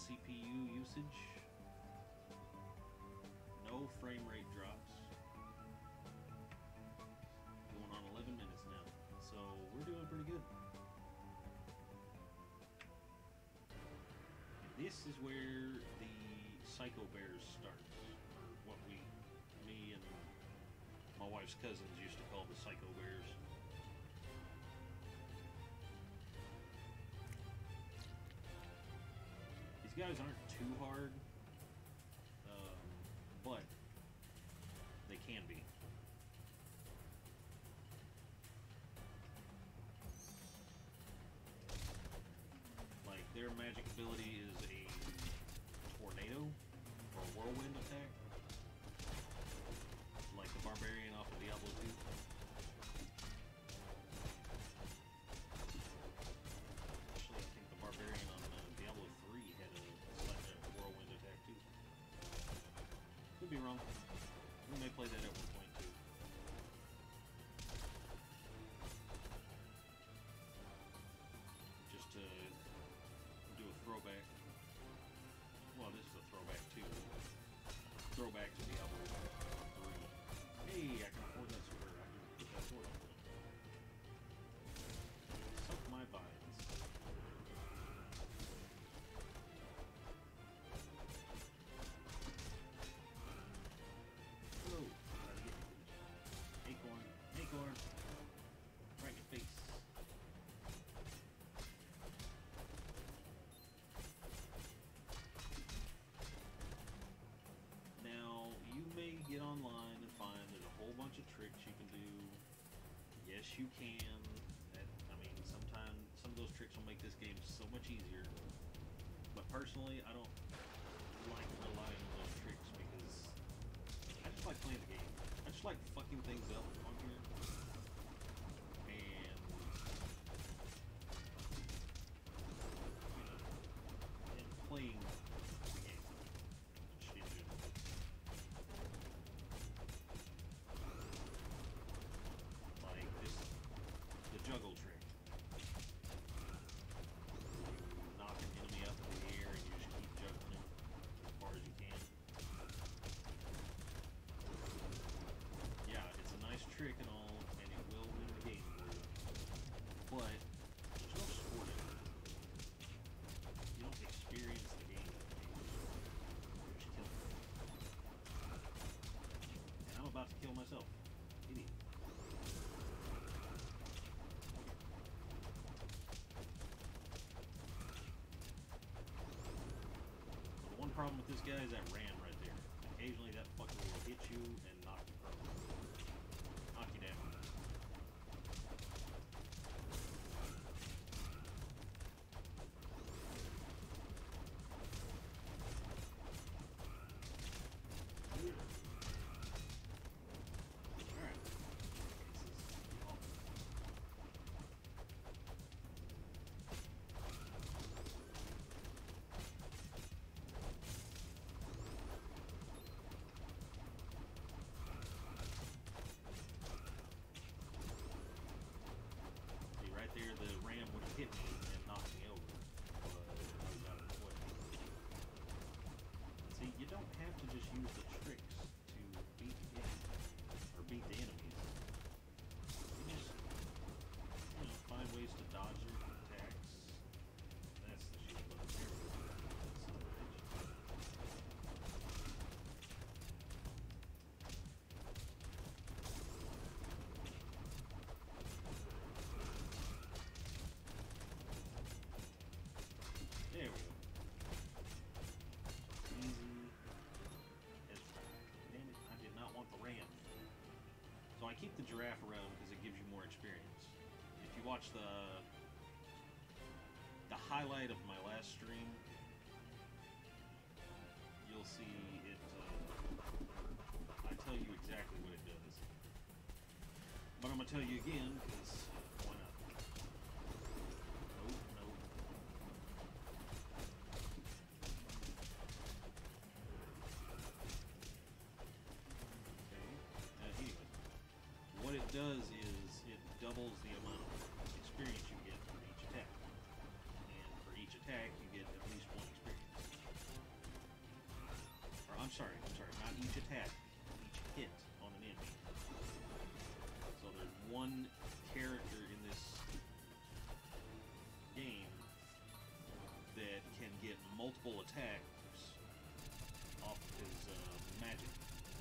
CPU usage. No frame rate drops. Going on 11 minutes now. So we're doing pretty good. This is where the Psycho Bears starts. Or what me and my wife's cousins used to call the Psycho Bears. These guys aren't too hard, but they can be. Like, their magic ability is a tornado or a whirlwind attack, like the barbarian off of Diablo 2. Actually, I think the barbarian on Diablo 3 had a whirlwind attack too. Could be wrong. We may play that at one point too. Just to do a throwback. Well, this is a throwback too. Throwback to Diablo 3. Hey, I can afford that sword. I can put that sword on. Suck my vines. Hello. Acorn. Acorn. Right in your face. Now, you may get online and find there's a whole bunch of tricks you can do. Yes, you can. I mean, sometimes some of those tricks will make this game so much easier. But personally, I don't like relying on those tricks because I just like playing the game. I just like fucking things up on here. And, you know, and playing the game. Just in general. Like this, the juggle trick. You knock an enemy up in the air and you just keep juggling him as far as you can. Yeah, it's a nice trick and all, and it will win the game for you. But there's no sport in it. You don't experience the game. You just kill it. And I'm about to kill myself. Idiot. The one problem with this guy is that ram right there. Occasionally that fucker will hit you and knock you prone. Knock you down. Alright. See, right there, the ram would have hit me and knocked me over. But I was out of the way. See, you don't have to just use the tricks to beat the game, or beat the enemies. You just, you know, find ways to dodge their attacks. That's the shield button there. Son of a bitch. There we go. Easy as fuck. Damn it, I did not want the ram. So I keep the giraffe around because it gives you more experience. If you watch the highlight of my last stream, you'll see it, I tell you exactly what it does. But I'm going to tell you again, because why not? Nope, nope. Anyway, what it does is it doubles the amount of experience you get for each attack. And for each attack, you get at least one experience. I'm sorry, not each attack, each hit on an enemy. So there's one character in this game that can get multiple attacks off his magic.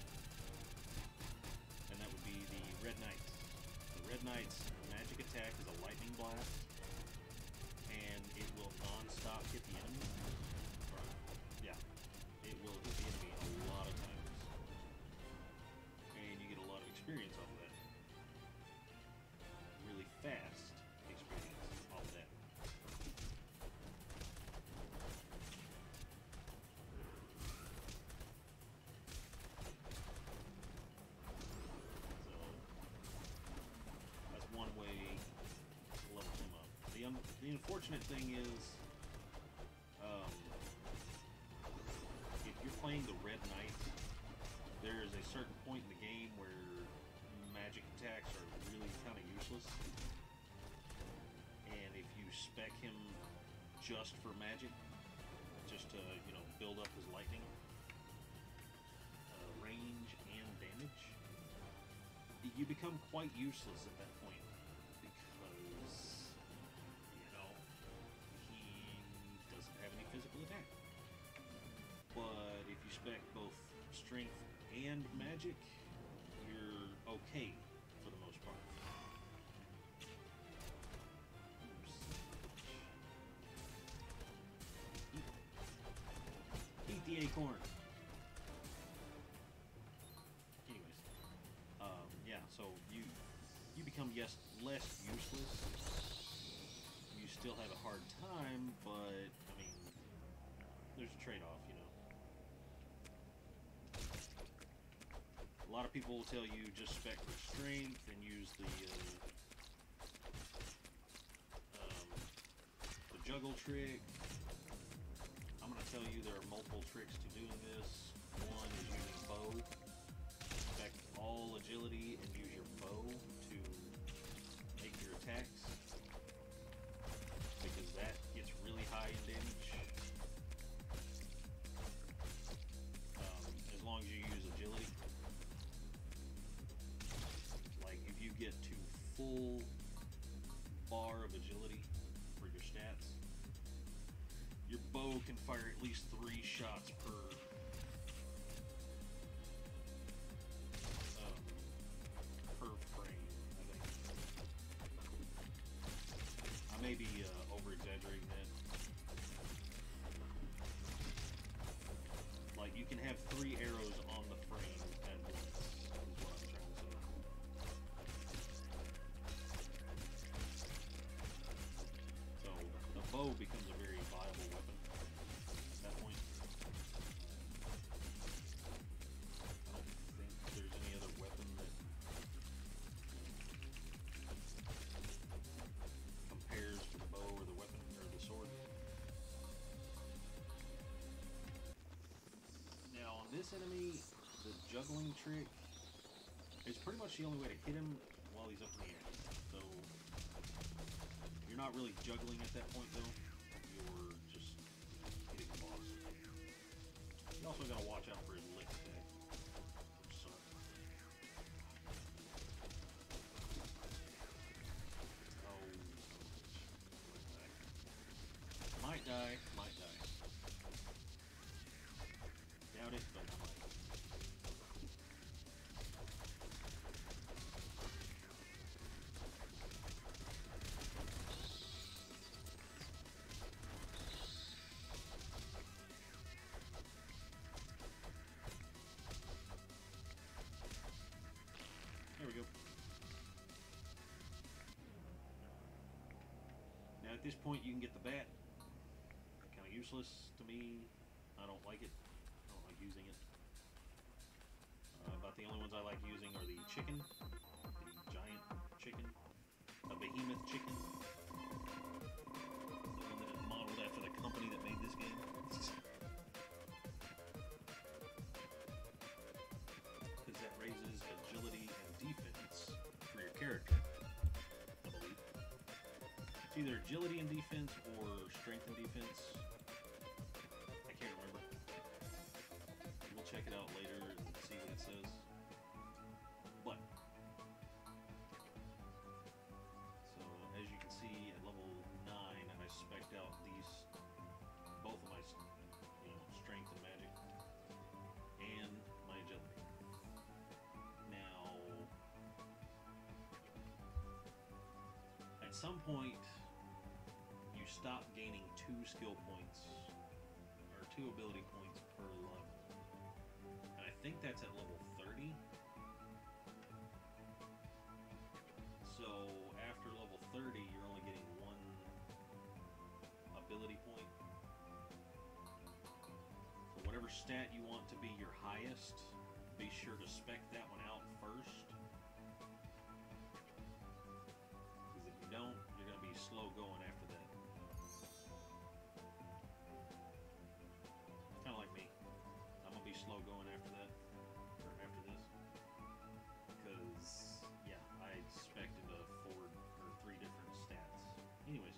And that would be the Red Knight. The Red Knight's magic attack is a lightning blast, and it will non-stop hit the enemy. Yeah, it will hit the enemy a lot of times. And you get a lot of experience off of that. Really fast experience off of that. One way to level him up. The unfortunate thing is, if you're playing the Red Knight, there is a certain point in the game where magic attacks are really kind of useless. And if you spec him just for magic, just to, you know, build up his lightning, range and damage, you become quite useless at that point, because, you know, he doesn't have any physical attack. But if you spec both strength and magic, you're okay for the most part. Eat the acorn. So you become less useless. You still have a hard time, but I mean, there's a trade-off, you know. A lot of people will tell you just spec for strength and use the juggle trick. I'm gonna tell you there are multiple tricks to doing this. One is using bow. Spec all agility and use your bow to make your attacks, because that gets really high in damage. As long as you use agility. Like if you get to full bar of agility for your stats, your bow can fire at least 3 shots per frame, I think. I may be over-exaggerating that. Like, you can have 3 arrows on the frame at once, is what I'm trying to say. So, the bow becomes a very viable weapon at that point. I don't think there's any other weapon that compares to the bow or the weapon or the sword. Now on this enemy, the juggling trick is pretty much the only way to hit him while he's up in the air. So you're not really juggling at that point though. You're just hitting the boss. You also gotta watch out for his lick attack. Might die. Doubt it, but I might. There we go. Now at this point you can get the bat. Kind of useless to me. I don't like it. I don't like using it. About the only ones I like using are the chicken, the giant chicken, a behemoth chicken, the one that is modeled after the company that made this game. Because that raises agility and defense for your character, I believe. It's either agility and defense or strength and defense. I can't remember. We'll check it out later and see what it says. But so as you can see, at level 9, I spec'd out these both of my, strength and magic, and my agility. Now, at some point, you stop gaining 2 skill points or 2 ability points per level, and I think that's at level 30. So after level 30, you're only getting 1 ability point. So whatever stat you want to be your highest, be sure to spec that one out first. Because if you don't, you're going to be slow going after that. Kind of like me. I'm going to be slow going after that. Or after this. Because, yeah, I spec'd into 4 or 3 different stats. Anyways.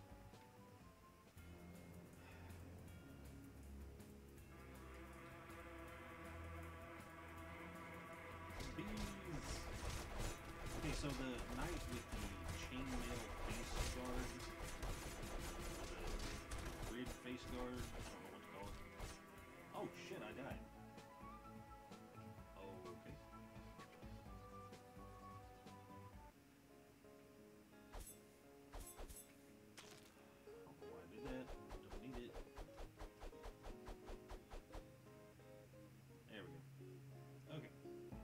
Okay, so the knight with the chainmail face guard, the grid face guard, I don't know what to call it. Oh shit, I died. Okay. I don't know why I did that. Don't need it. There we go. Okay.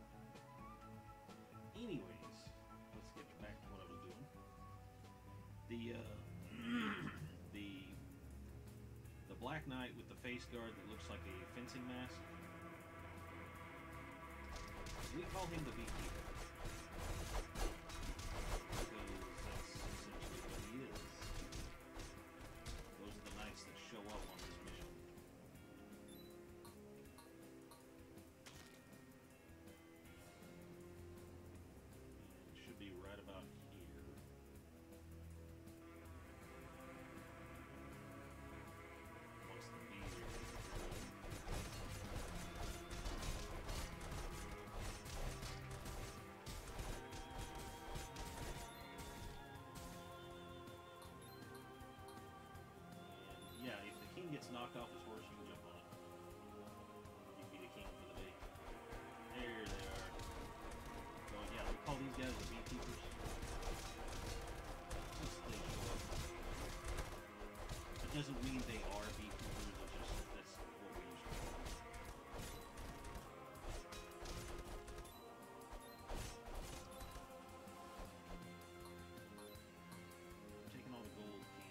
Anyways, let's get back to what I was doing. The Black Knight with the face guard that looks like a fencing mask. We call him the Beekeeper. Because that's essentially what he is. Those are the knights that show up on this mission. It should be right about here. Once the bees are yeah, if the king gets knocked off his horse, you can jump on it. You can be the king for the day. There they are. So yeah, we call these guys the beekeepers. Once they show up. It doesn't mean they are beekeepers, it's just that's what we usually call them. Taking all the gold king.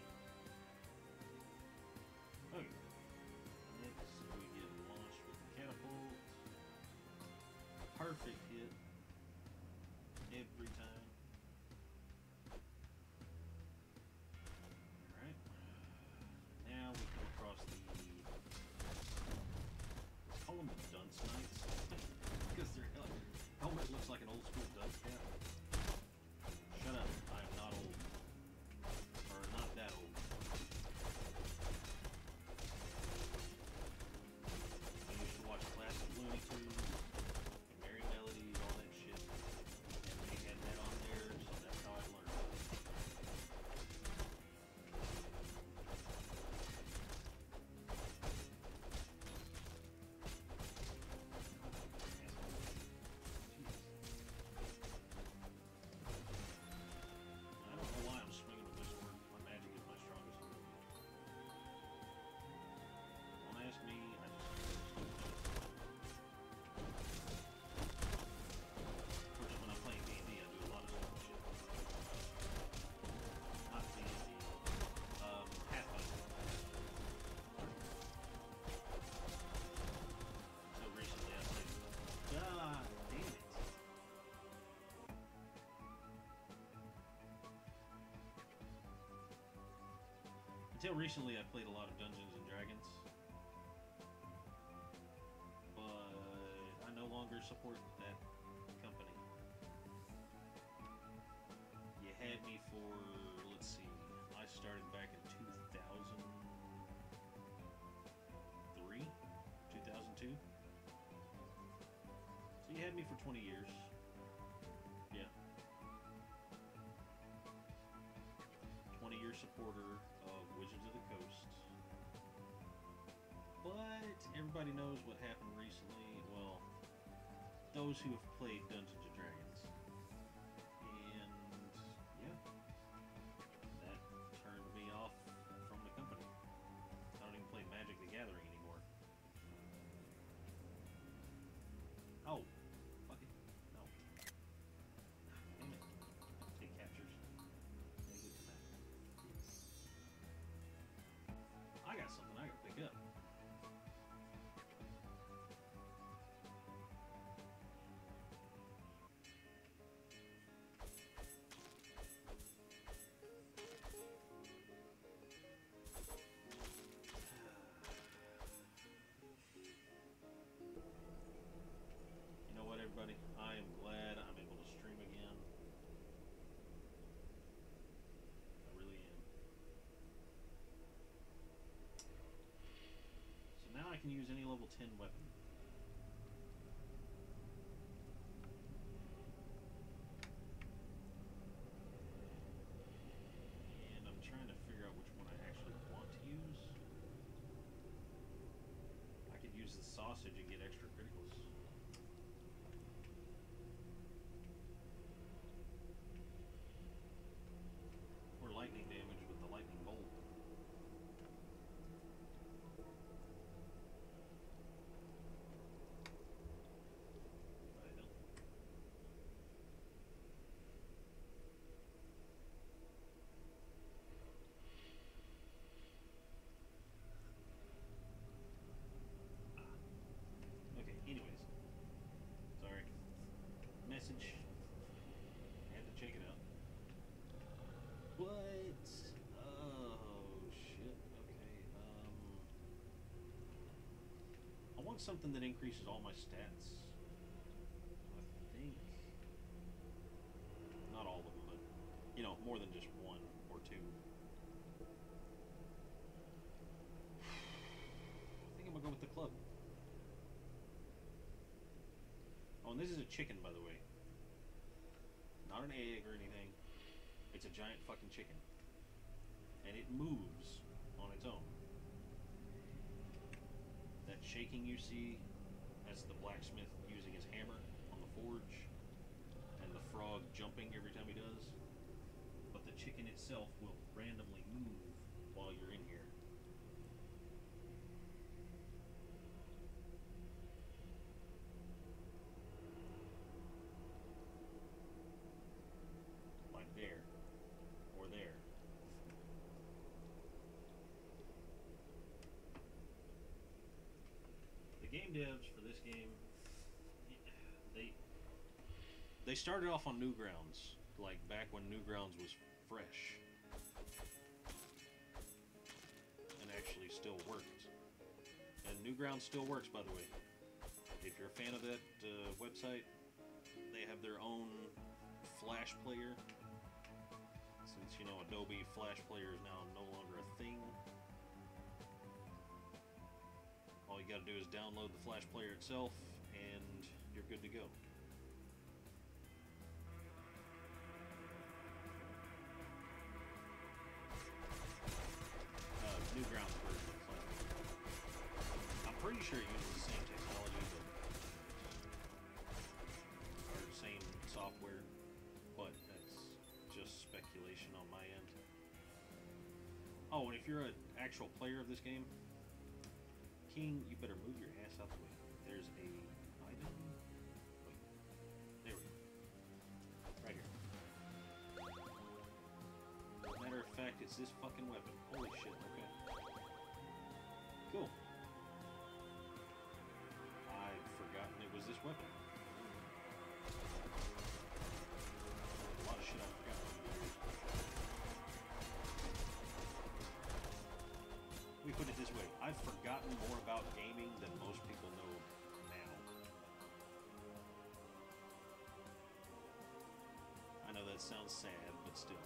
Okay. Next, we get launched with the catapult. Perfect hit. Every time. Alright. Now we come across the... let's call them the dunce knights. Because their helmet looks like an old school dunce cap. Shut up. I am not old. Or not that old. I used to watch classic Looney Tunes, and Merry Melodies, all that shit. And they had that on there, so that's how I learned. I don't know why I'm swinging with this sword. My magic is my strongest ability. Don't ask me, I just... Of course, when I'm playing D&D, I do a lot of stupid shit. Not D&D. Pathfinder. So recently I played... God damn it. Until recently, I played a lot of Dungeons and Dragons, but I no longer support that company. You had me for, let's see, I started back in 2003, 2002. had me for 20 years. Yeah. 20-year supporter of Wizards of the Coast. But everybody knows what happened recently. Well, those who have played Dungeons and Dragons. And yeah, that turned me off from the company. I don't even play Magic the Gathering anymore. Oh, fuck it. No. Damn it. Take captures. Negative that. I got something I gotta pick up. You know what, everybody? I am glad I'm able to stream again. I really am. So now I can use any level 10 weapon. And I'm trying to figure out which one I actually want to use. I could use the sausage and get extra criticals. Or lightning damage with the lightning bolt. I don't. Okay, anyways. Sorry. Message. Had to check it out. What? Oh, shit. Okay, I want something that increases all my stats. I think... Not all of them, but... You know, more than just one or two. I think I'm gonna go with the club. Oh, and this is a chicken, by the way. Not an egg or anything. It's a giant fucking chicken. And it moves on its own. That shaking you see, that's the blacksmith using his hammer on the forge. And the frog jumping every time he does. But the chicken itself will randomly move while you're in here. Like there. Or there. The game devs for this game, they started off on Newgrounds, like back when Newgrounds was fresh, and actually still worked. And Newgrounds still works, by the way. If you're a fan of that website, they have their own Flash player. Since, you know, Adobe Flash Player is now no longer a thing. All you gotta do is download the Flash Player itself, and you're good to go. Newgrounds version of Flash Player. I'm pretty sure it uses the same technology, or same software, but that's just speculation on my end. Oh, and if you're an actual player of this game, King, you better move your ass out the way. There's a item. Wait. There we go. Right here. Matter of fact, it's this fucking weapon. Holy shit, okay. Cool. I'd forgotten it was this weapon. A lot of shit I forgot. We put it this way, I've forgotten more about gaming than most people know now. I know that sounds sad, but still.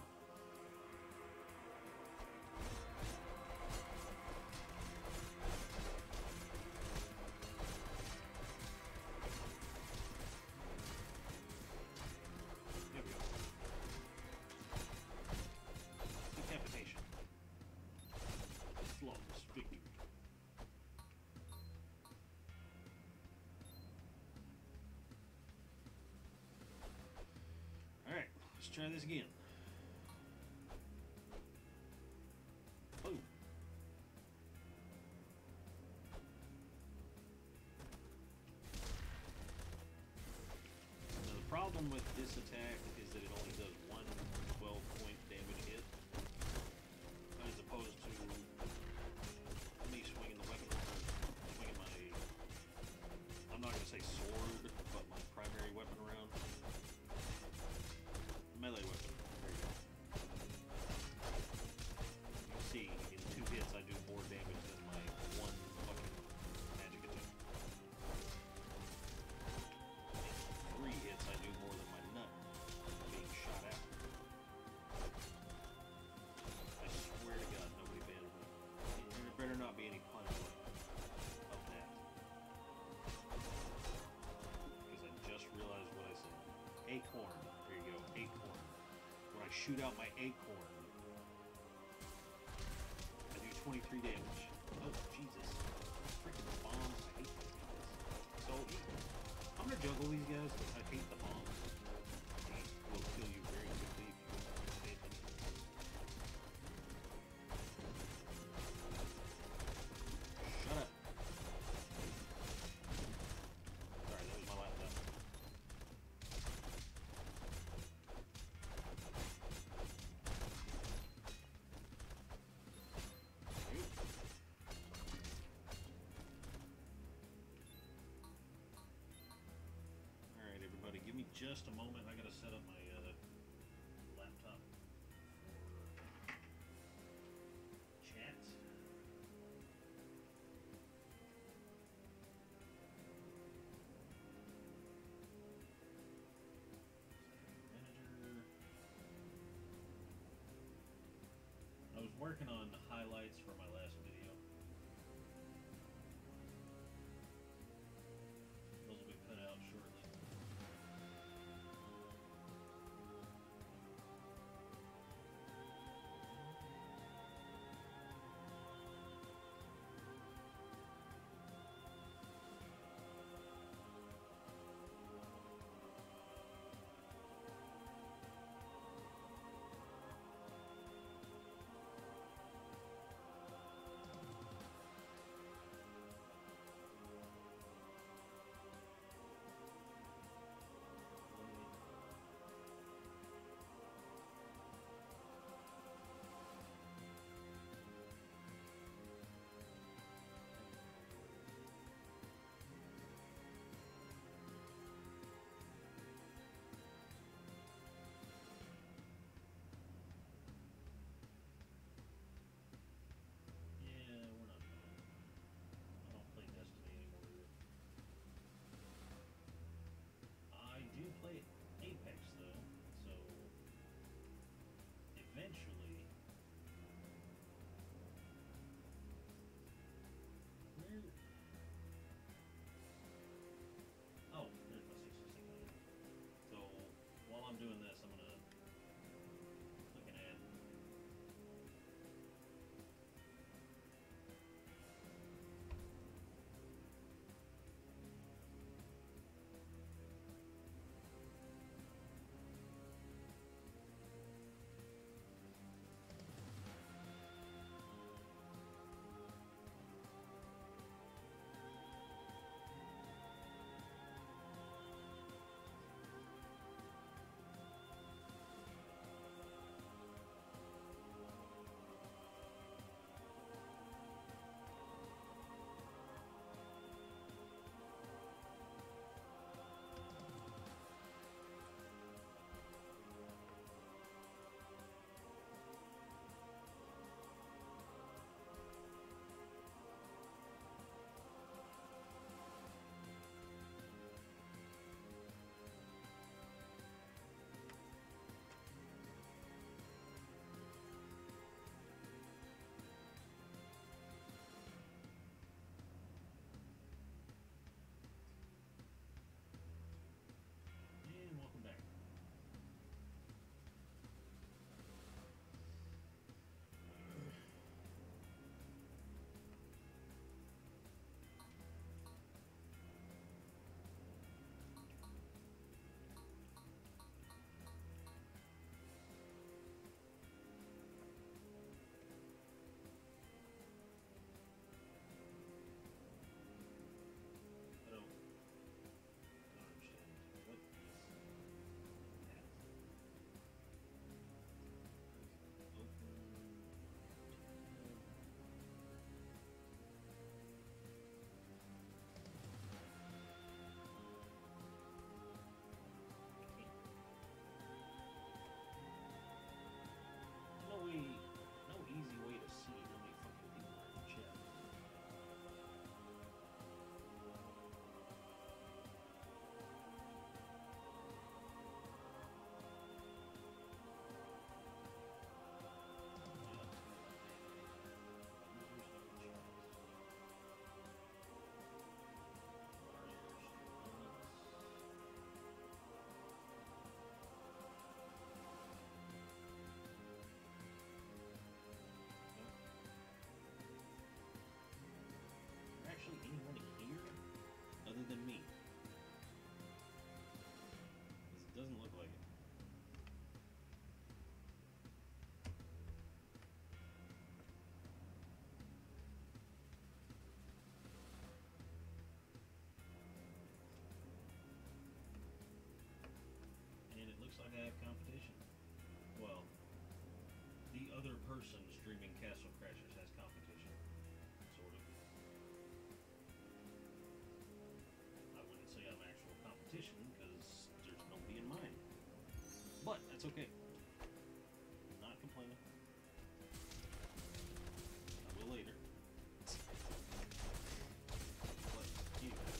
try this again. Oh. Now the problem with this attack is that it only does one 12-point damage hit, as opposed to me swinging the weapon, swinging my, I'm not going to say sword, but my primary weapon around. Melee weapon. There you go. You see, in 2 hits I do more damage than my one fucking magic attack. In 3 hits I do more than my nut being shot out. I swear to God, nobody banned me. There better not be any punishment of that. Because I just realized what I said. Acorn. There you go. Acorn. When I shoot out my acorn, I do 23 damage. Oh, Jesus. Freaking bombs. I hate these guys. So, I'm gonna juggle these guys, but I hate the bombs. They will kill you very quickly if you don't pay attention. Shut up. Sorry, that was my laptop. Alright, everybody, give me just a moment. I gotta set up my laptop for chat. Manager. I was working on highlights for my last video. Those will be put out shortly. person streaming Castle Crashers has competition, sort of. I wouldn't say I'm actual competition because there's nobody in mine, but that's okay. I'm not complaining. I will later. But anyway,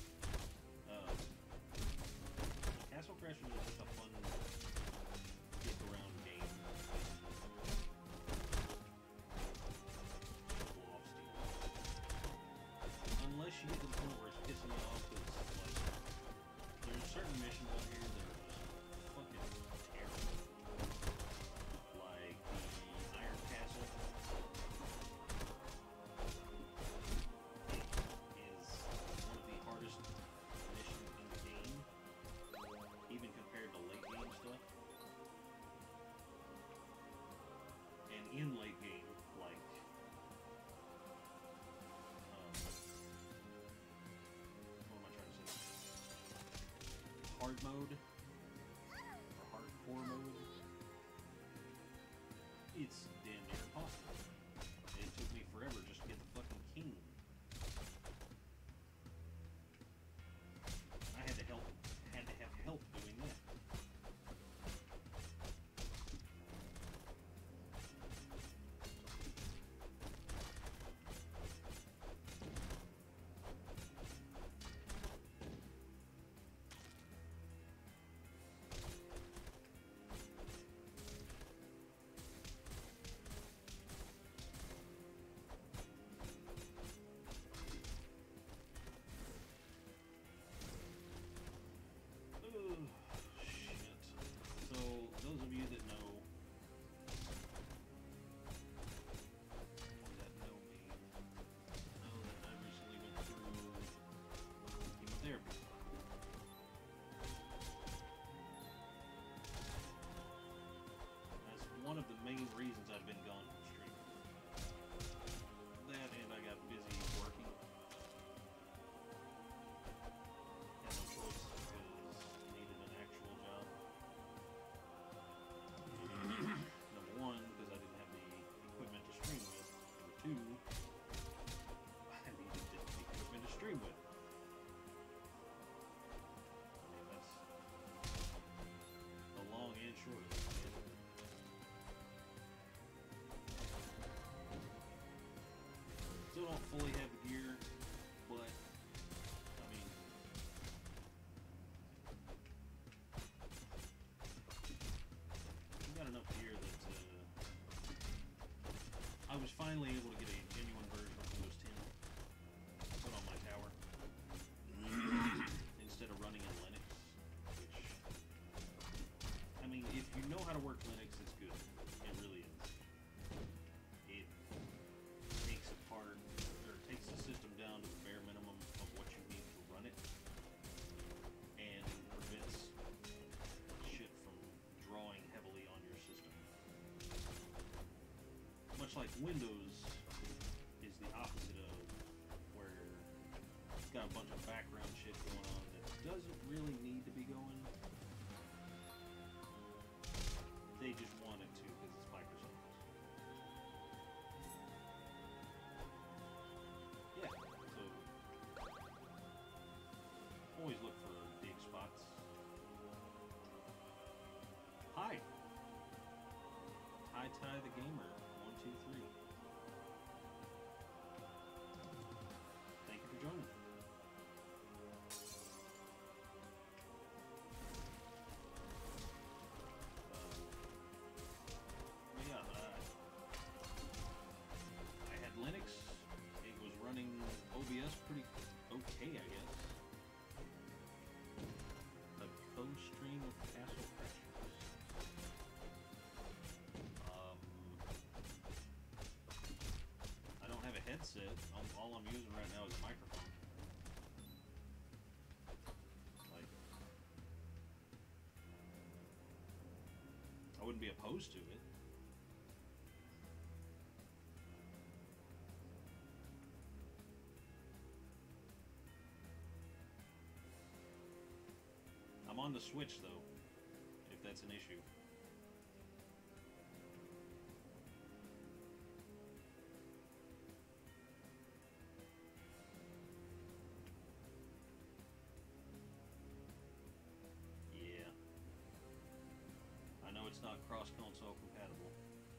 Castle Crashers is just a fun get around game. Unless you get to the point where it's pissing you off, because like there's certain missions on here that are just fucking terrible. Like the Iron Castle is one of the hardest missions in the game, even compared to late game stuff. And in late game, like what am I trying to say? Hard mode or hardcore mode. It's damn near impossible. It took me forever just to get the fucking king. I had to have help doing that. Shit. So, those of you that know, that know me, know that I recently went through chemotherapy. That's one of the main reasons I've been gone from streaming. That and I got busy working. Had no choice because needed an actual job. Number one, because I didn't have the equipment to stream with. Number two, I needed the equipment to stream with. I mean, that's the long and short of it. Still don't fully have the gear, but I mean, I got enough gear that I was finally able to get a genuine version of Windows 10 put on my tower instead of running in Linux, which, I mean, if you know how to work Linux, it's good. It really is. It takes apart, or takes the system down to the bare minimum of what you need to run it, and prevents shit from drawing heavily on your system. Much like Windows is the opposite of, where it's got a bunch of background shit going on that doesn't really need to be going. They just want it to because it's Microsoft. Yeah, so always look for big spots. Hi! Ty the Gamer, 123. Thank you for joining. But yeah, I had Linux. It was running OBS pretty okay, I guess. A co-stream of Castle Crashers. I don't have a headset. All I'm using right now is a microphone. Like, I wouldn't be opposed to it. I'm on the Switch though, if that's an issue. cross-console compatible.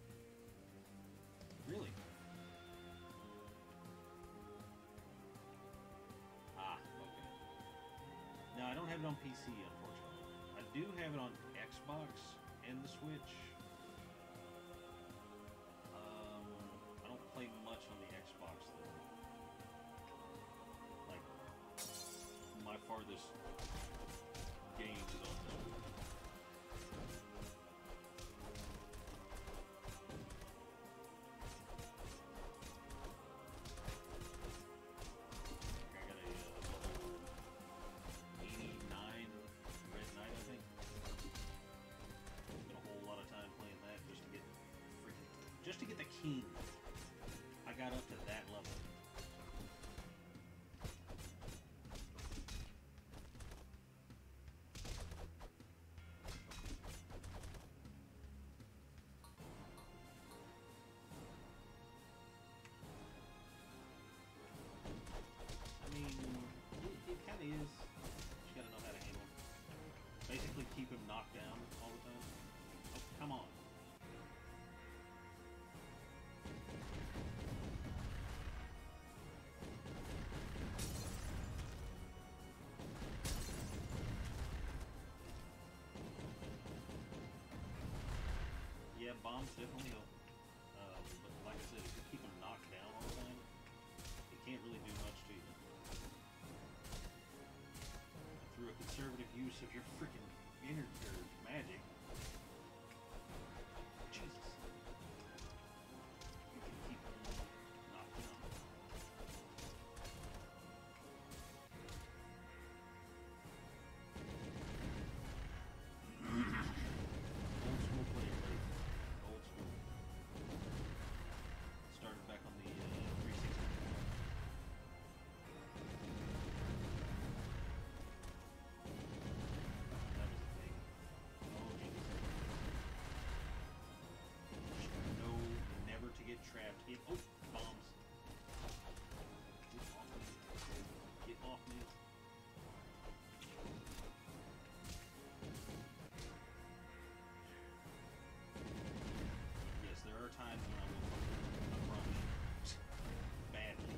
Really? Ah, okay. No, I don't have it on PC, unfortunately. I do have it on Xbox and the Switch. I don't play much on the Xbox, though. Like, my farthest game is on the Switch. Just to get the king, I got up to that level. I mean, it kind of is. You gotta know how to handle it. Basically, keep him knocked down all the time. Oh, come on. Yeah, bombs definitely help. But like I said, if you keep them knocked down all the time, it can't really do much to you. Through a conservative use of your freaking magic. Jesus. You can keep them knocked down. Old school player, buddy. Old school. Started back on the 360. That was a thing. Oh, Jesus. No, never to get trapped. Oh, bombs. Get off me. Get off me. Yes, there are times when I will run badly.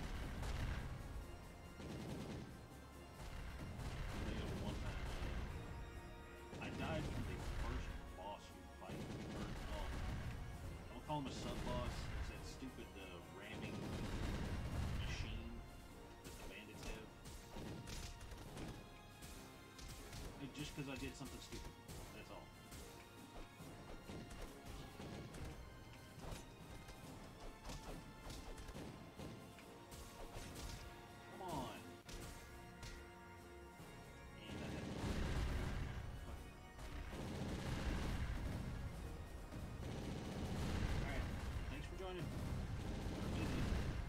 One time, I died from the first boss fight. I'll call him a sub-boss. It's that stupid ramming machine that the bandits have. Just because I did something stupid. That's all. Come on. And I had Alright. Thanks for joining. We're busy.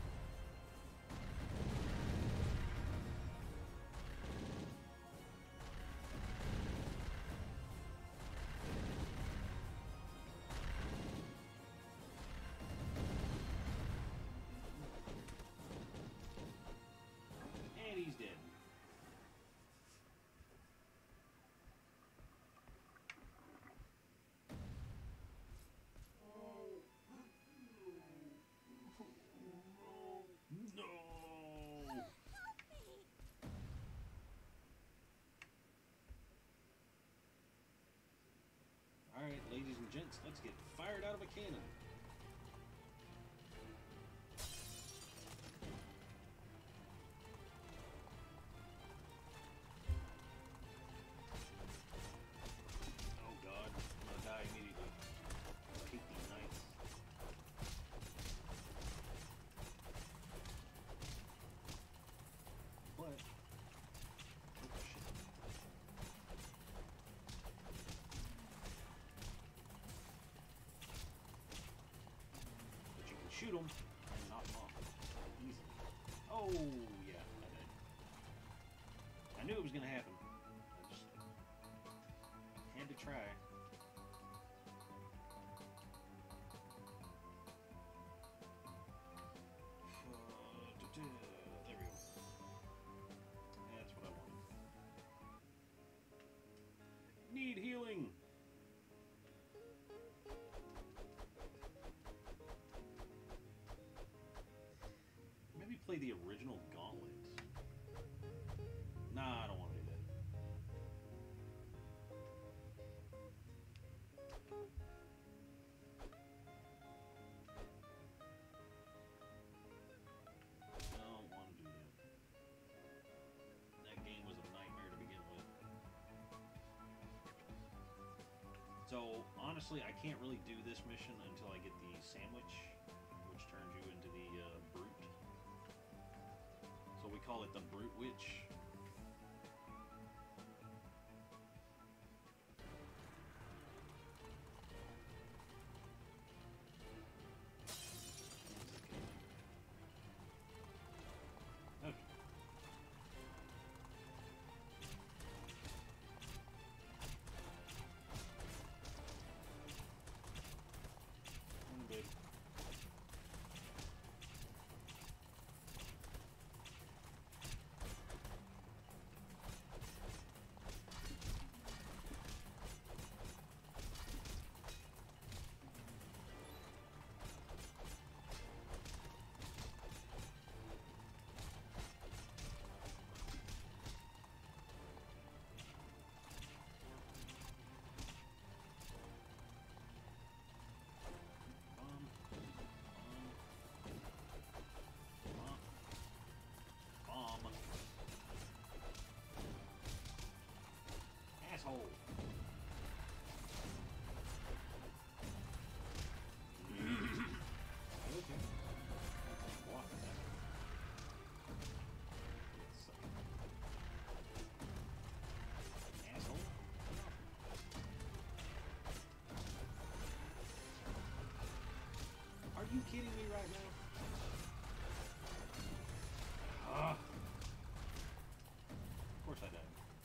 And he's dead. No! Alright, ladies and gents, let's get fired out of a cannon. Oh god, I'm gonna die immediately. I hate these knights. But, oh shit. But you can shoot them and knock them off easily. Oh yeah, I died. I knew it was gonna happen. I just had to try. There we go. That's what I wanted. Need healing. honestly, I can't really do this mission until I get the sandwich, which turns you into the brute. So we call it the Brute Witch. Asshole. Asshole. Are you kidding me right now? Of course I died.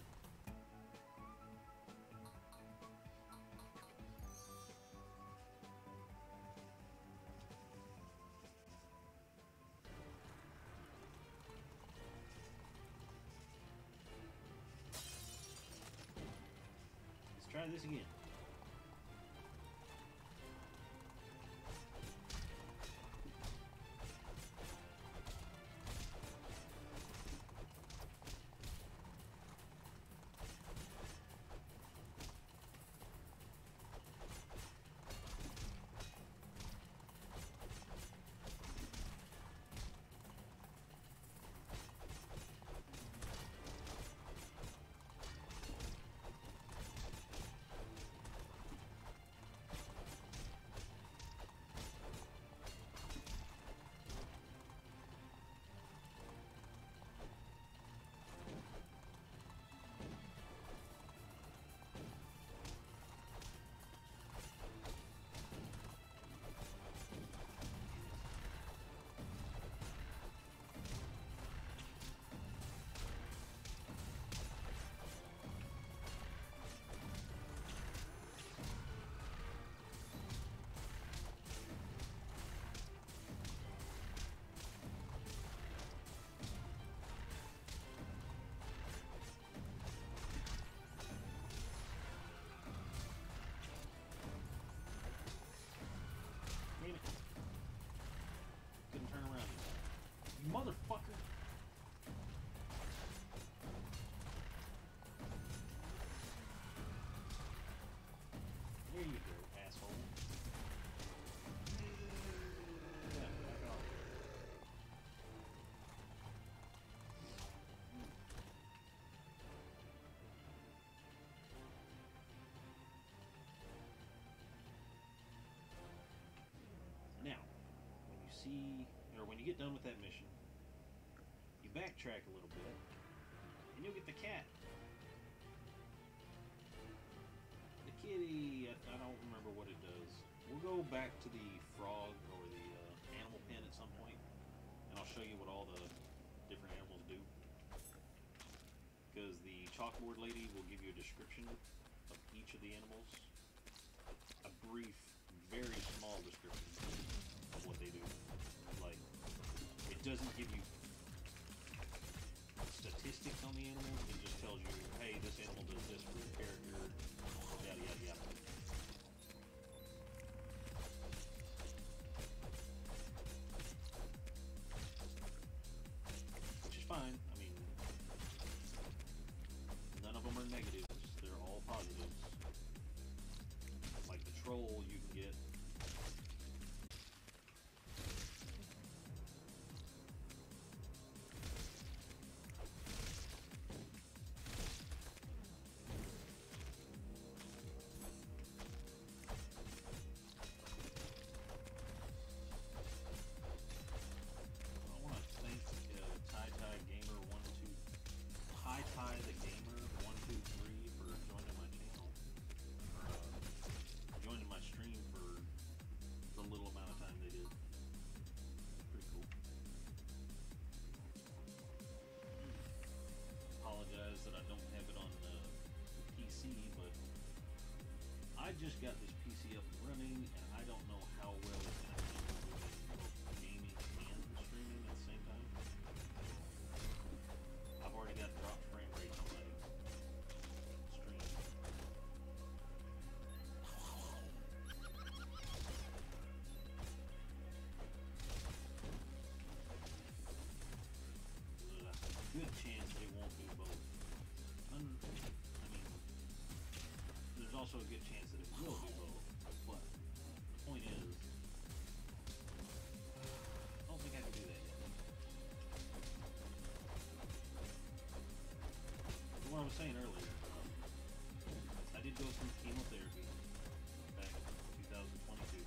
Let's try this again. Couldn't turn around. You motherfucker! There you go, asshole. Yeah, back off. Now, when you see, or when you get done with that mission, you backtrack a little bit, and you'll get the cat. The kitty, I don't remember what it does. We'll go back to the frog or the animal pen at some point, and I'll show you what all the different animals do. Because the chalkboard lady will give you a description of each of the animals. A brief, very small description of what they do. Like, it doesn't give you statistics on the animal, it just tells you, hey, this animal does this for your character, yada yada yada. Which is fine. I mean, none of them are negatives, they're all positives. Like the troll, you can get I just got this PC up and running, and I don't know how well it's going to handle doing both gaming and streaming at the same time. I've already got dropped frame rates on my stream. There's a good chance they won't do both. I mean, there's also a good chance that it will do both. But the point is, I don't think I can do that yet. What I was saying earlier, I did go through chemotherapy back in 2022.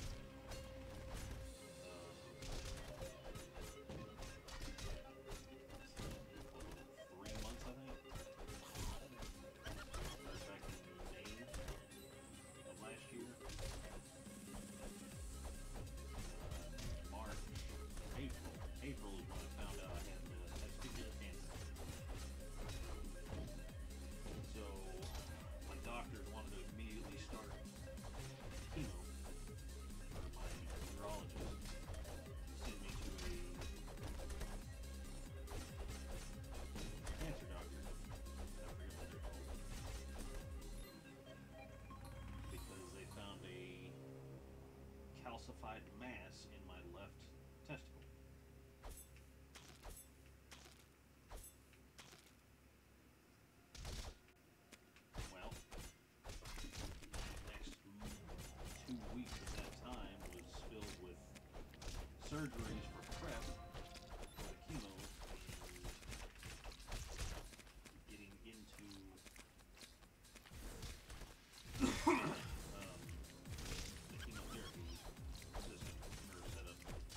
3 months, I think. Started back in May of last year. March, April is when I found out I had testicular cancer. So my doctors wanted to immediately start chemo. Or my urologist sent me to a cancer doctor. I forget what they're called. Because they found a calcified mass in my left testicle. Well, next 2 weeks at that time was filled with surgeries for prep for the chemo and getting into the chemotherapy system or setup.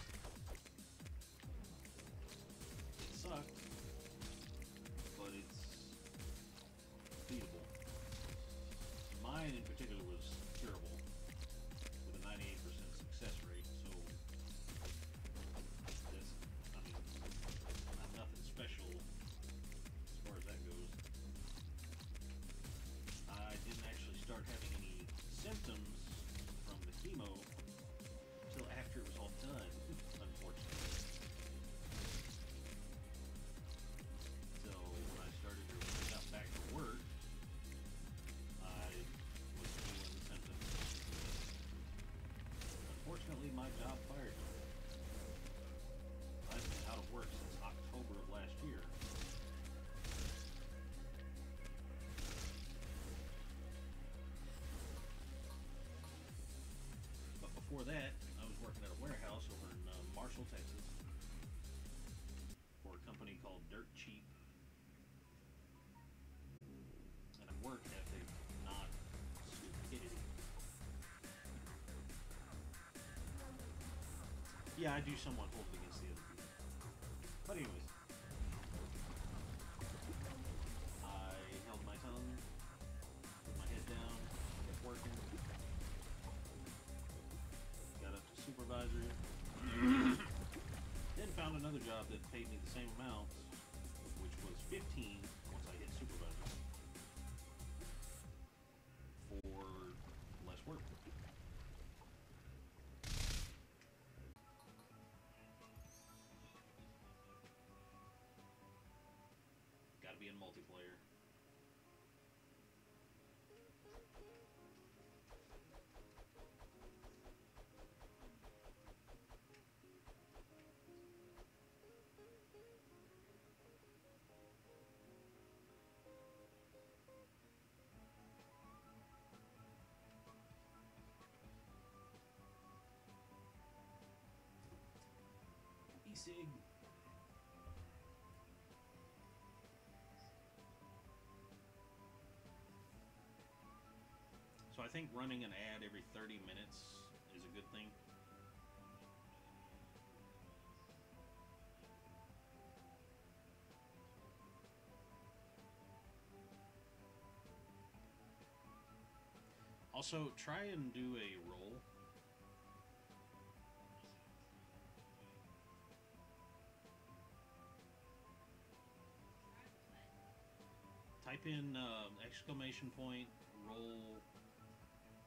It sucked, but it's beatable. Mine in particular was curable with a 98% success rate, so that's, I mean, I'm nothing special as far as that goes. I didn't actually start having any symptoms from the chemo until after it was all done, unfortunately. So when I got back to work, I was feeling the symptoms. Unfortunately, my job fired me. I've been out of work since October of last year. But before that, I was working at a warehouse over in Marshall, Texas, for a company called Dirt Cheap. And a work ethic, not stupidity. Yeah, I do somewhat hold it against the other people. But anyways, I held my tongue, put my head down, kept working, got up to supervisor, then found another job that paid me the same amount, which was 15 once I hit supervisor, for less work. Gotta be in multiplayer. E-Sig. So I think running an ad every 30 minutes is a good thing. Also, try and do a roll. Type in exclamation point roll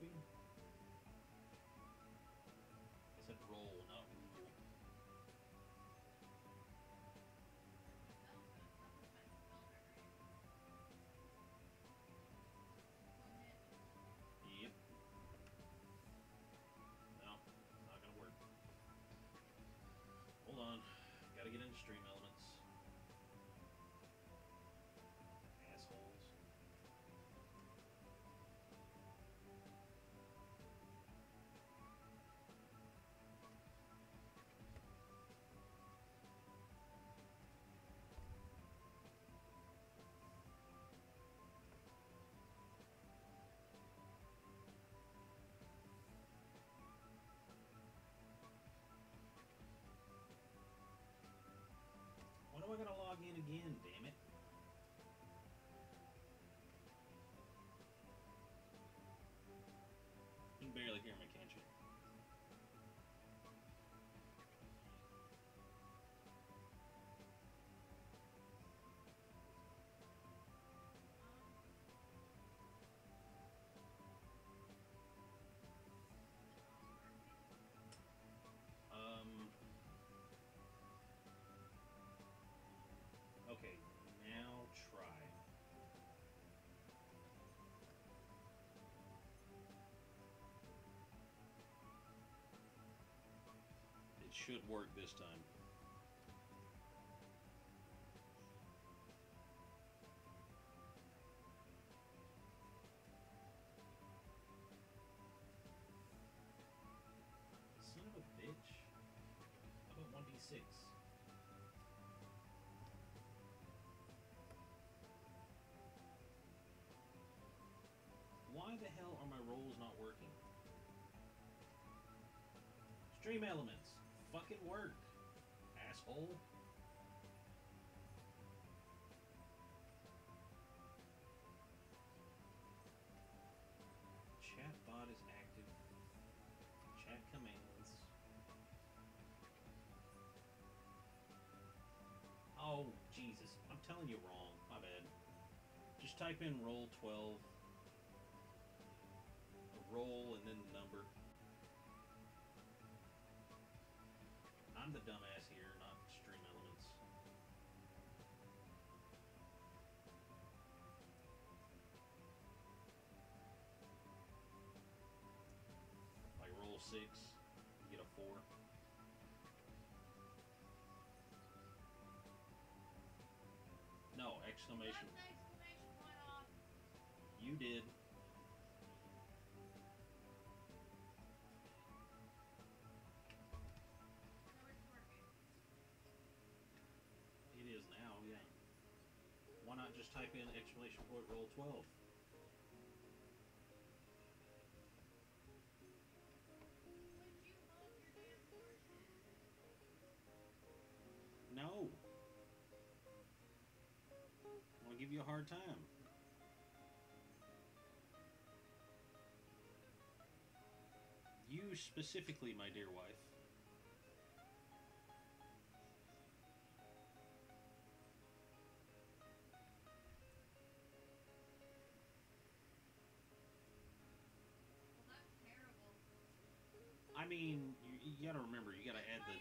be? I said roll, not rule. Yep. No, not gonna work. Hold on. Gotta get into stream elements. Assholes. When am I gonna log in again, damn it? You can barely hear me, can't you? Okay, now try. It should work this time. Son of a bitch. How about 1d6? Why the hell are my rolls not working? Stream elements. Fucking work. Asshole. Chat bot is active. Chat commands. Oh, Jesus. I'm telling you wrong. My bad. Just type in roll 12. A roll and then the number. I'm the dumbass here, not stream elements. Like roll 6, you get a 4. No, exclamation. Exclamation point off. You did. So it's working. It is now, yeah. Why not just type in exclamation point roll 12? Would you hold your damn horses? No. I want to give you a hard time. You specifically, my dear wife. Well, that's terrible. I mean, you got to remember, you got to add My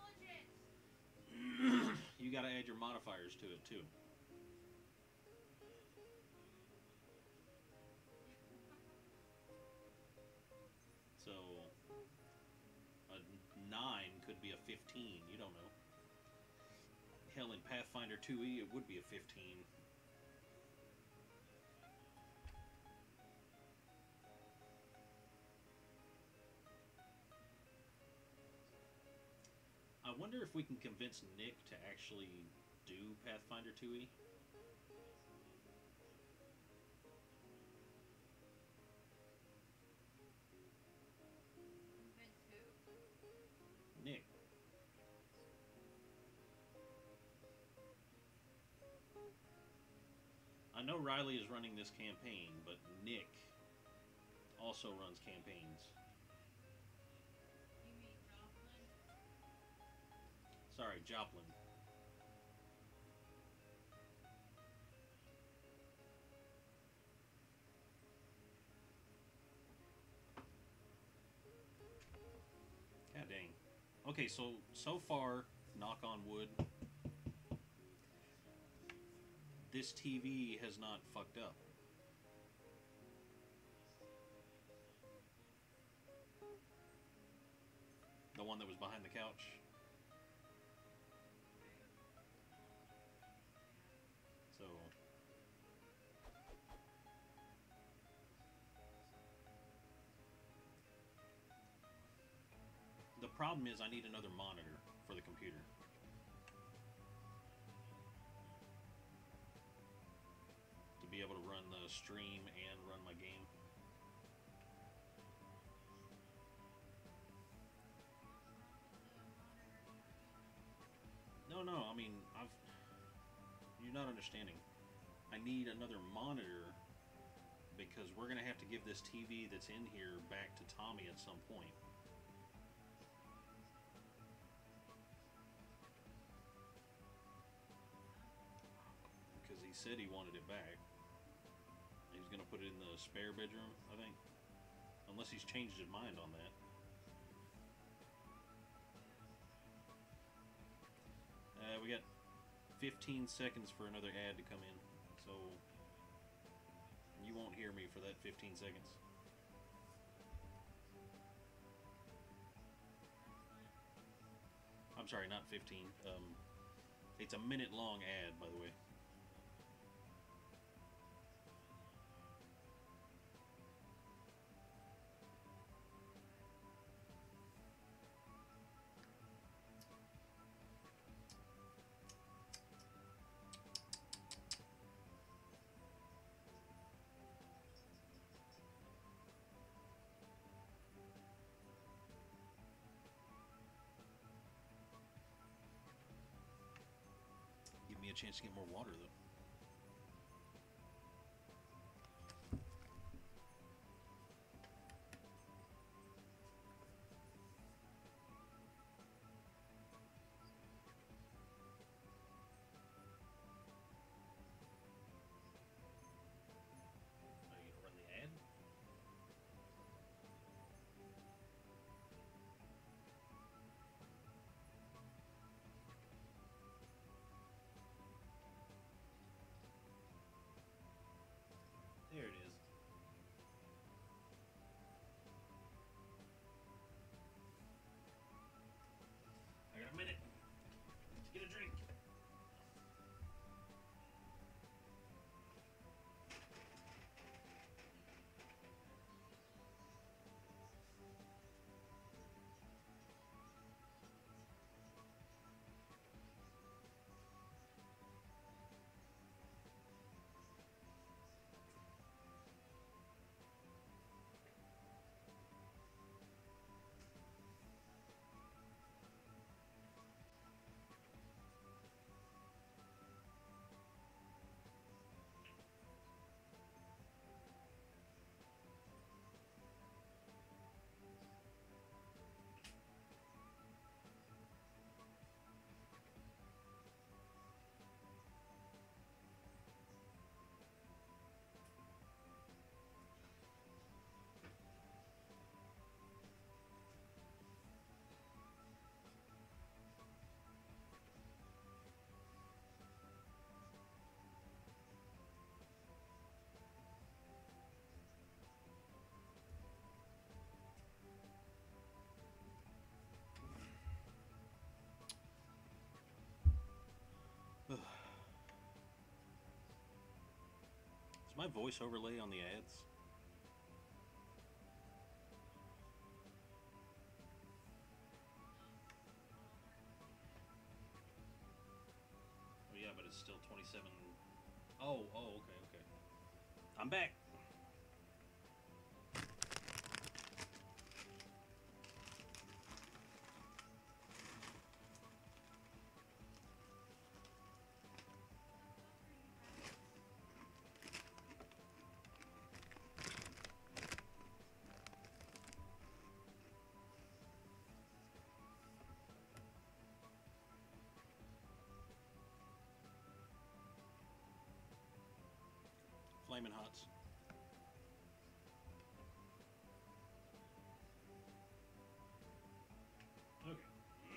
the. intelligence. You got to add your modifiers to it too. So a 9 could be a 15. You don't know. Hell, in Pathfinder 2e, it would be a 15. I wonder if we can convince Nick to actually do Pathfinder 2e. Convince who? Nick. I know Riley is running this campaign, but Nick also runs campaigns. You mean Joplin? Sorry, Joplin. Okay, so far, knock on wood, this TV has not fucked up. The one that was behind the couch. So the problem is I need another monitor for the computer. To be able to run the stream and run my game. No, no, I mean, you're not understanding. I need another monitor because we're going to have to give this TV that's in here back to Tommy at some point. Because he said he wanted it back. He's going to put it in the spare bedroom, I think. Unless he's changed his mind on that. We got 15 seconds for another ad to come in. So you won't hear me for that 15 seconds. I'm sorry, not 15. It's a minute long ad, by the way. Give me a chance to get more water, though. Are you gonna run the ad? There it is. I got a minute to get a drink. Is my voice overlay on the ads? Oh yeah, but it's still 27. Oh, okay, okay. I'm back. Flamin' Hots. Okay.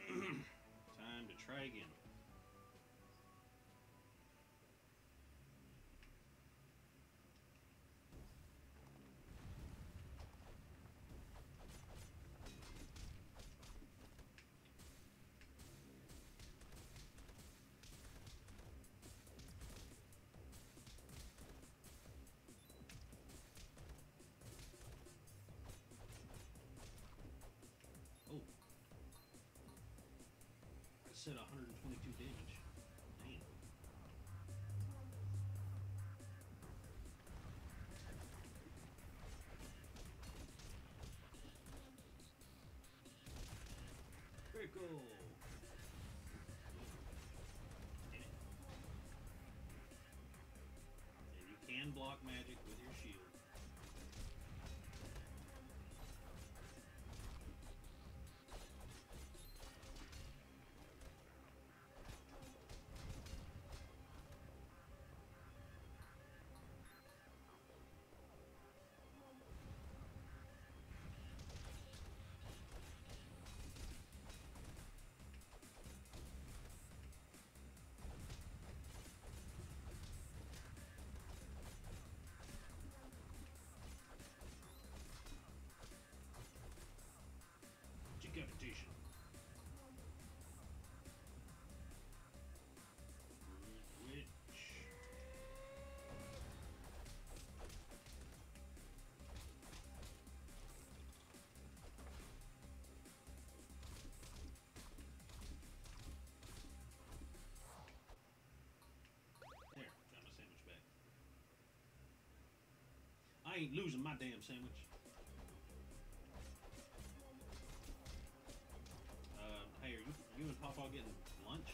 said 122 damage. Damn. Critical. Damn it. And you can block magic with your shield. Decapitation. Which there, got my sandwich back. I ain't losing my damn sandwich. Hey, are you and Papa getting lunch?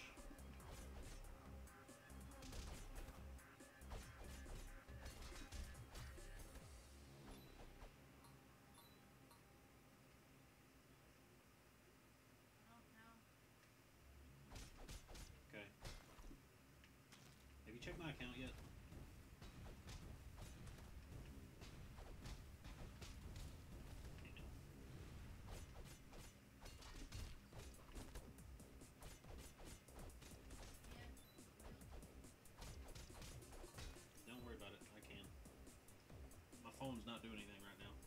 I don't know. Okay. Have you checked my account yet? Yeah. Don't worry about it. I can. My phone's not doing anything right now.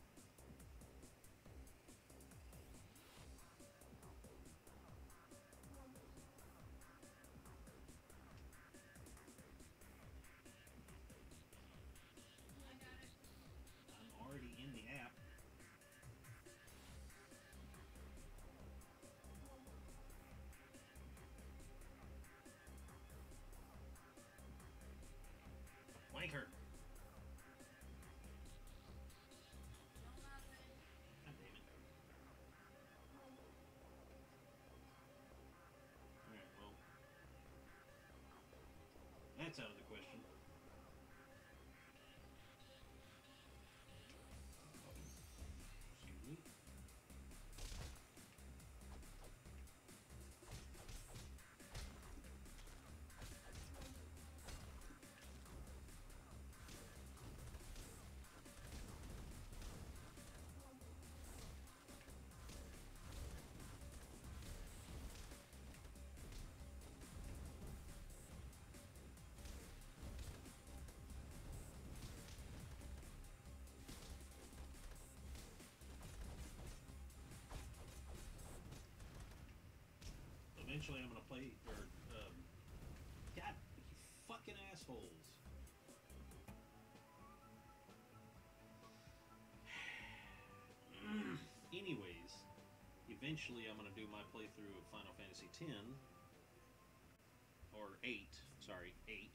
I got it. I'm already in the app. Wanker. Don't nothing. God damn it. Alright, well. That's out of the question. Excuse me. Eventually, I'm gonna play, or, God, you fucking assholes. Anyways, eventually I'm gonna do my playthrough of Final Fantasy X, or 8, sorry, 8.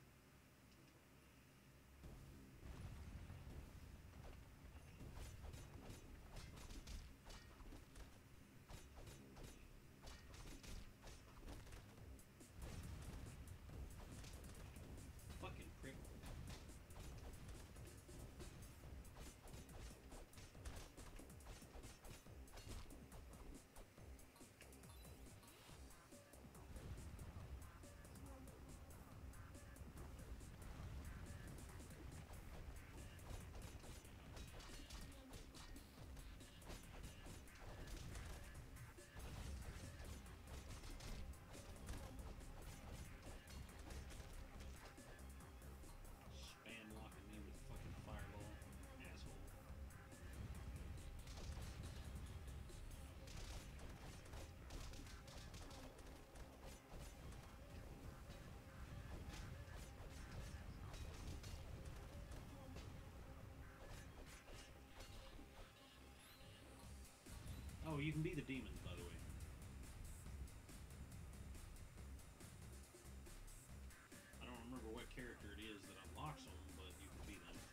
Fucking prick. Spam locking me with fucking fireball, asshole. Oh, you can be the demons, by the way. that unlocks them, but you can beat them.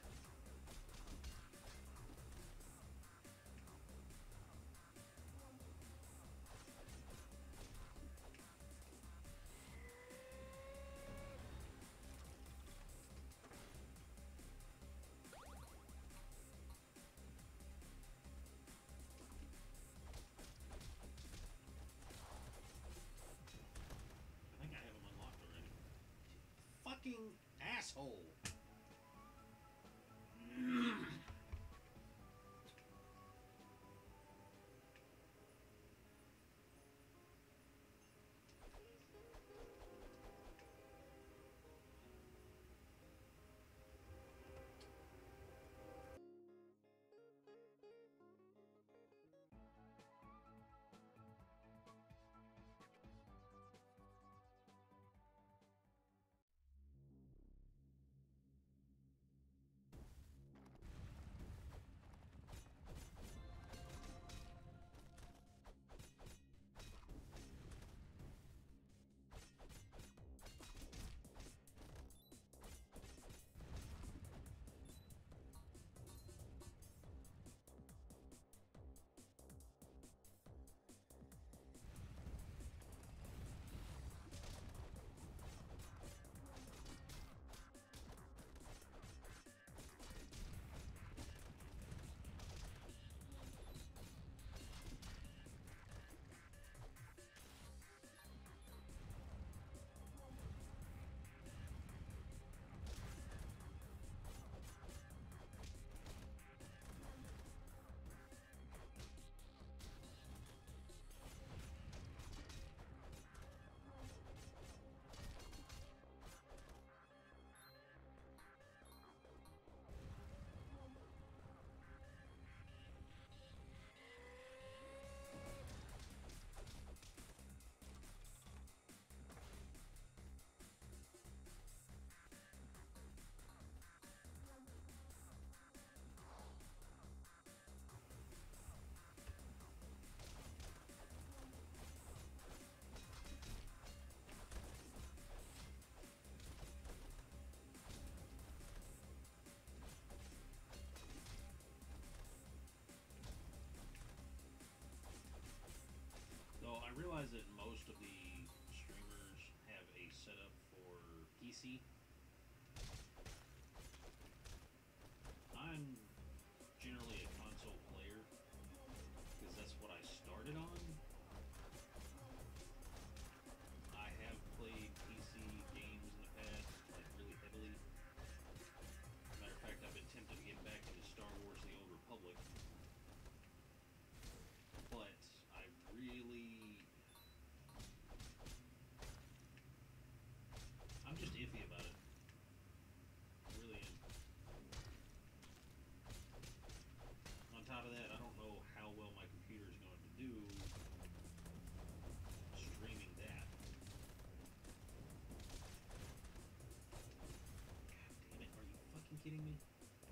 I think I have them unlocked already. Fucking asshole! Though I realize that most of the streamers have a setup for PC. I'm generally a console player because that's what I started on. I have played PC games in the past, like really heavily. Matter of fact, I've been tempted to get back into Star Wars: The Old Republic, but I really, I'm just iffy about it. I really am. On top of that, I don't know how well my computer is going to do streaming that. God damn it, are you fucking kidding me?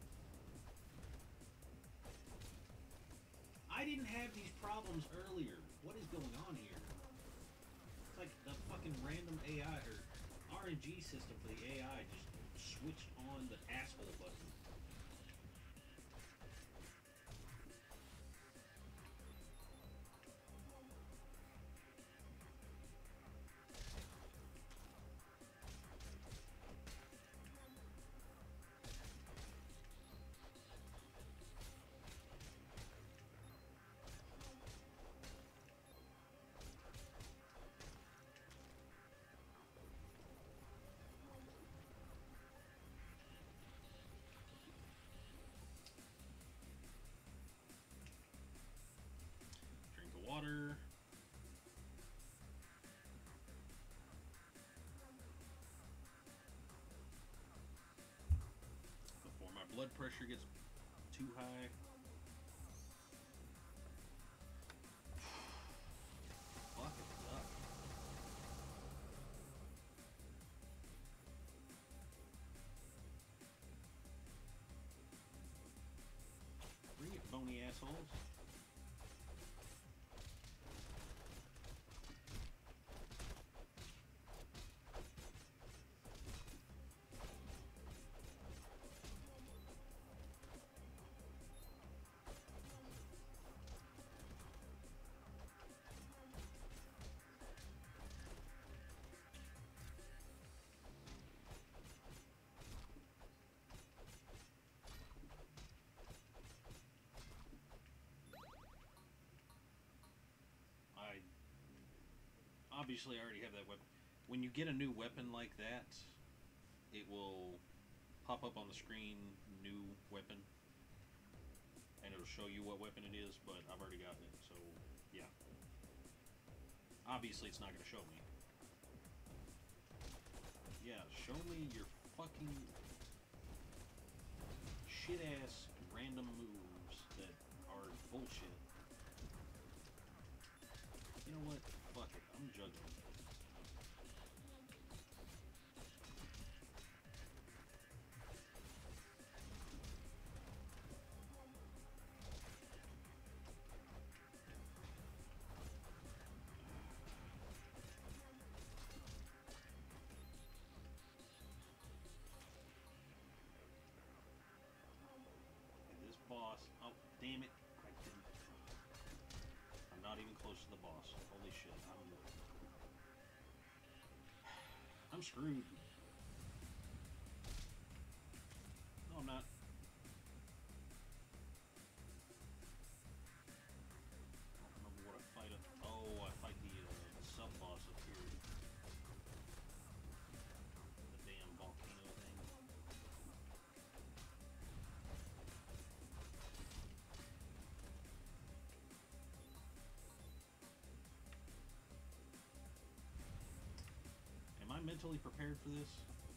I didn't have these problems earlier. What is going on here? It's like the fucking random AI or RNG system for the AI just switched on the asshole button. Drink of water. Before my blood pressure gets too high. Fuck it up. Bring it, bony assholes. obviously I already have that weapon. When you get a new weapon like that, it will pop up on the screen, new weapon, and it'll show you what weapon it is, but I've already gotten it, so yeah. Obviously it's not going to show me. Yeah, show me your fucking shit-ass random moves that are bullshit. You know what? Fuck it. I'm juggling. This boss. Oh, damn it. I didn't. I'm not even close to the boss. Holy shit. I'm screwed. No, I'm not. I don't remember what I fight up. Oh, I fight the sub-boss up here. The damn volcano thing. Am I mentally prepared for this?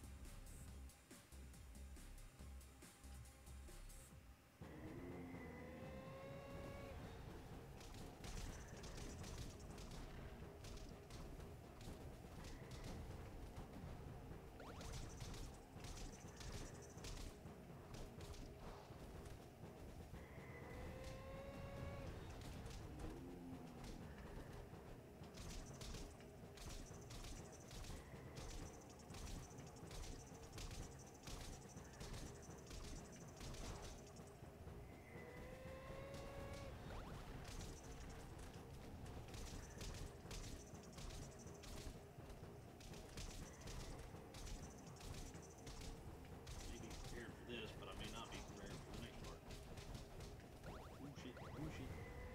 This, but I may not be prepared for the next part. Oh shit, oh shit.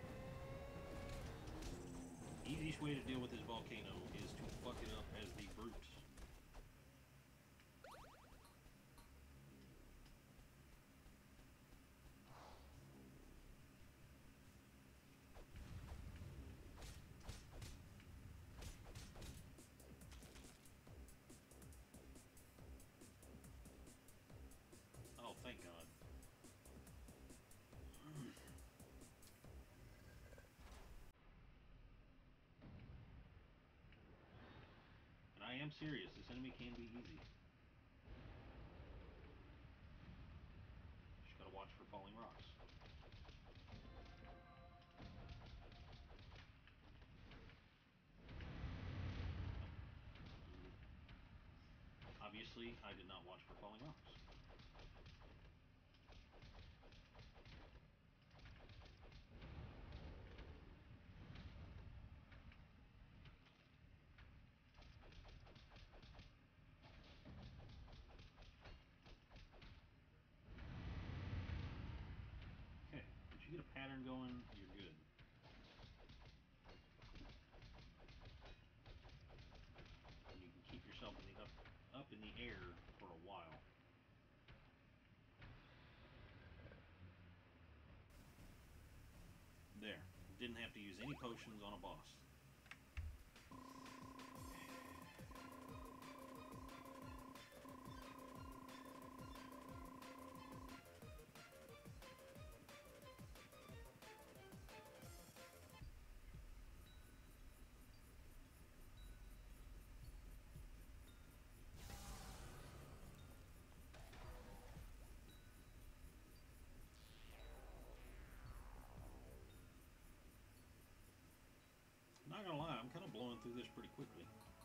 Easiest way to deal with this volcano is to fuck it up as the brute. Oh, thank God. And I am serious, this enemy can be easy. Just gotta watch for falling rocks. Obviously, I did not watch for falling rocks. Okay, once you get a pattern going, you're good. And you can keep yourself in the up in the air for a while. There. Didn't have to use any potions on a boss. Not gonna lie, I'm kind of blowing through this pretty quickly.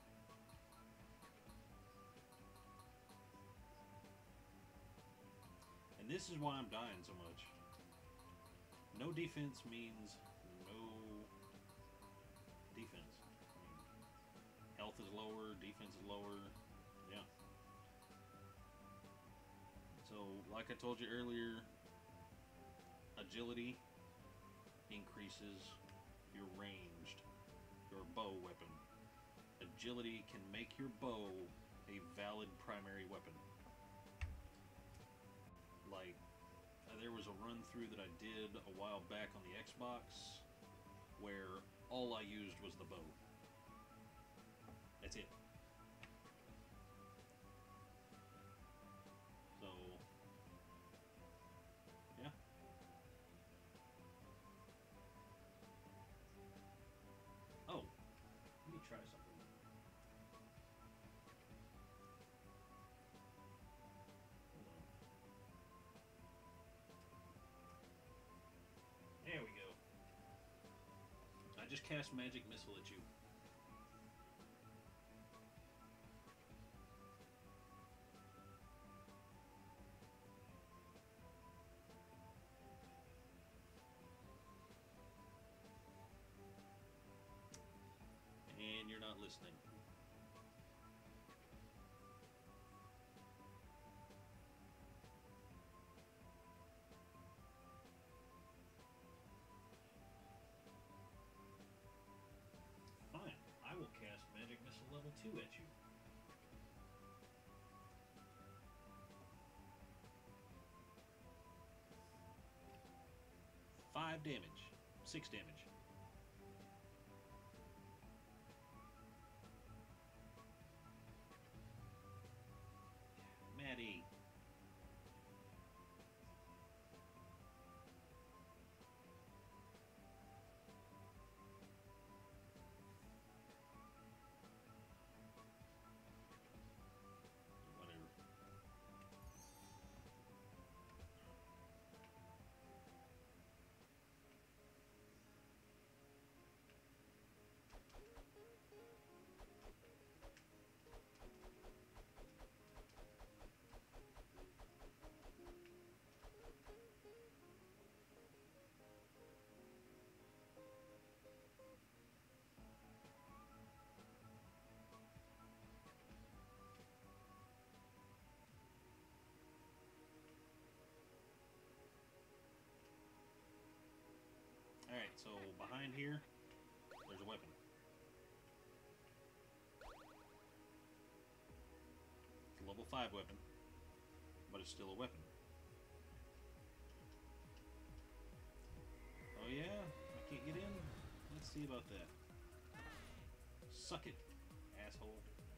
And this is why I'm dying so much. No defense means no defense. I mean, health is lower, defense is lower. Yeah. So, like I told you earlier, agility increases your ranged, your bow weapon. Agility can make your bow a valid primary weapon. Like, there was a run through that I did a while back on the Xbox where all I used was the bow. That's it. So, yeah. Oh, let me try something. Hold on. There we go. I just cast Magic Missile at you. And you're not listening. Fine, I will cast Magic Missile level 2 at you. Five damage. 6 damage. Maddie. Whatever. Alright, so behind here, there's a weapon. It's a level 5 weapon, but it's still a weapon. Oh yeah? I can't get in? Let's see about that. Suck it, asshole.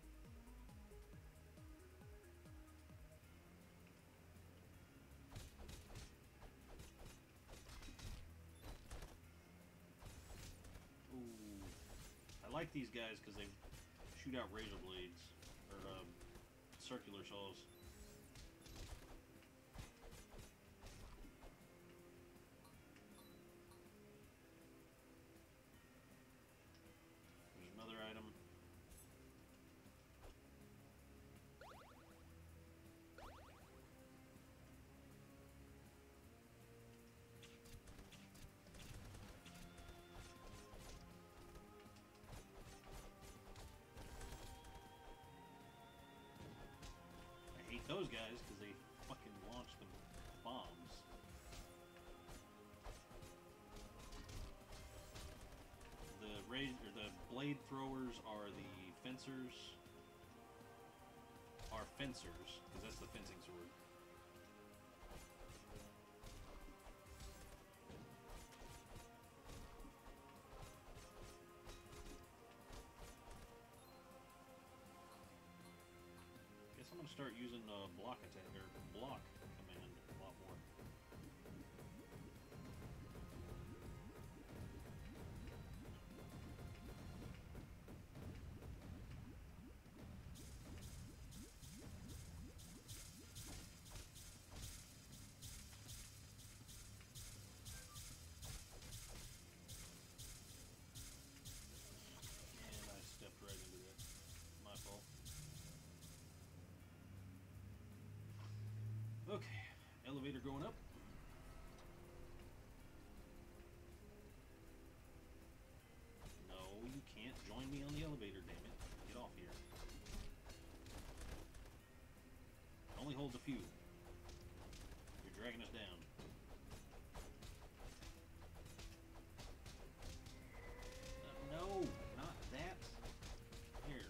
Ooh. I like these guys because they shoot out razor blades, or circular saws. There's another item. I hate those guys because they fucking launch the bombs. The blade throwers are the fencers. Are fencers, because that's the fencing sword. Guess I'm gonna start using block attack or block command a lot more. And I stepped right into that. My fault. Okay, elevator going up. No, you can't join me on the elevator, damn it. Get off here. Only holds a few. You're dragging us down. No, not that. Here.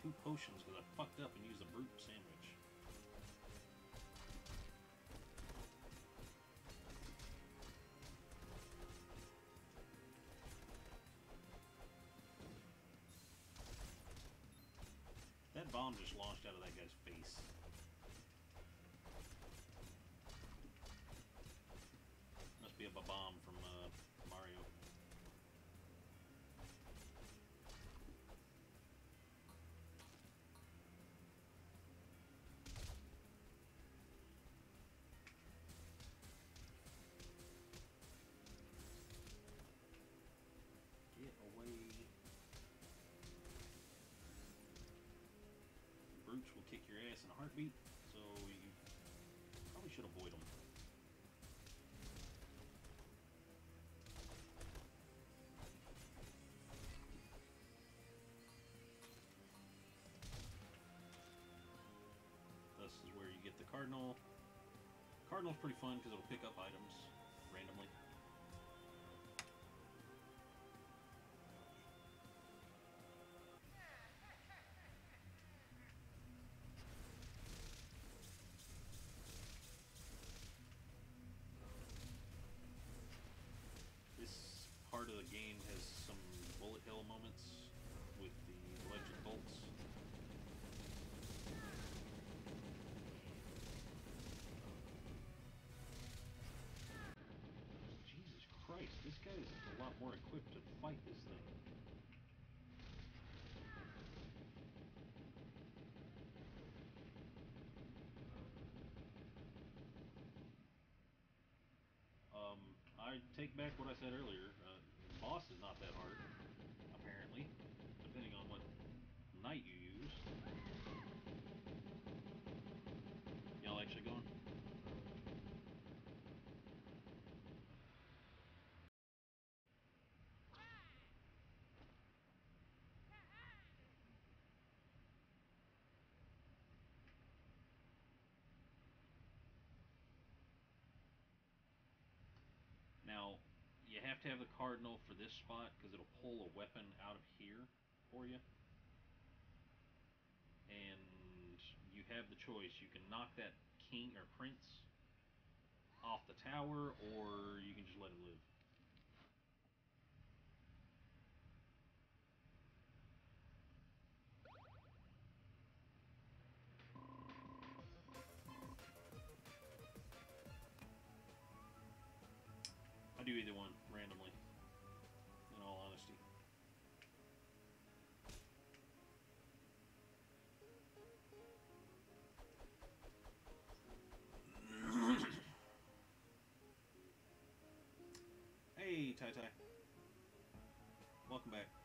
2 potions because I fucked up and used a brute sandwich. That bomb just launched out of that guy's face. Must be a bomb from Mario. Get away. Brutes will kick your ass in a heartbeat, so you probably should avoid them. This is where you get the Cardinal. Cardinal's pretty fun because it'll pick up items randomly. This part of the game has some bullet hell moments with the electric bolts. Jesus Christ, this guy is a lot more equipped to fight this thing. I take back what I said earlier. The boss is not that hard, apparently, depending on what knight you use. Y'all actually going? Now, you have to have the Cardinal for this spot because it'll pull a weapon out of here for you. And you have the choice. You can knock that king or prince off the tower, or you can just let it live. I do either one randomly, in all honesty. Hey, Tai Tai. Welcome back.